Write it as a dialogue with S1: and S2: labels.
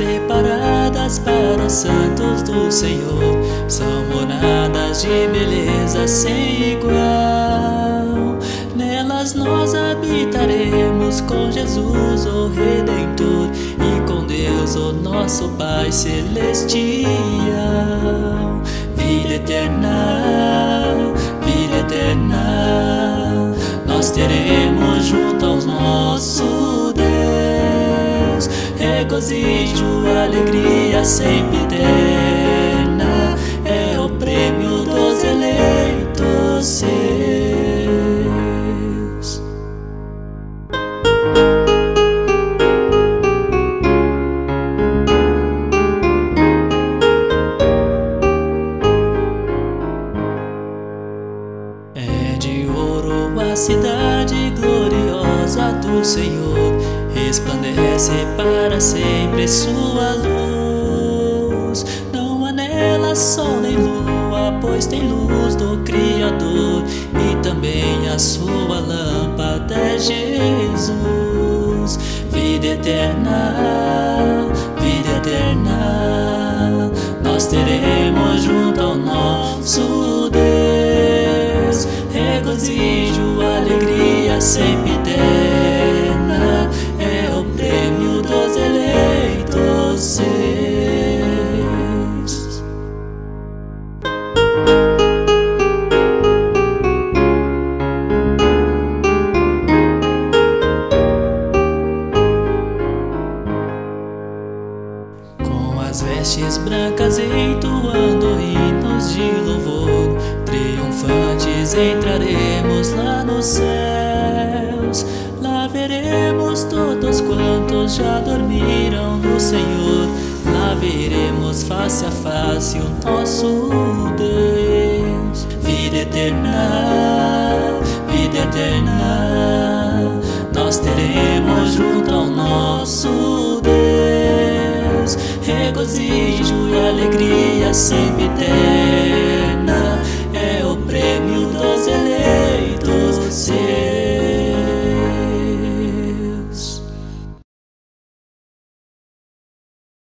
S1: preparadas para os santos do Senhor. São moradas de beleza sem igual. Nelas nós habitaremos com Jesus, o Redentor, e com Deus, o nosso Pai Celestial. Vida eterna, vida eterna, nós teremos junto ao nosso Deus. Regozijo, alegria sempre eterna, é o prêmio dos eleitos seus. É de ouro a cidade gloriosa do Senhor, resplandece para sempre sua luz. Não há nela sol nem lua, pois tem luz do Criador, e também a sua lâmpada é Jesus. Vida eterna, nós teremos junto ao nosso Deus. Regozijo, alegria sempre eterna, é o prêmio dos eleitos seus. Com as vestes brancas entoando hinos de louvor, triunfantes entraremos lá nos céus. Lá veremos todos quantos já dormiram no Senhor. Lá veremos face a face o nosso Deus. Vida eterna, nós teremos junto ao nosso Deus. Regozijo e alegria sempre eterna,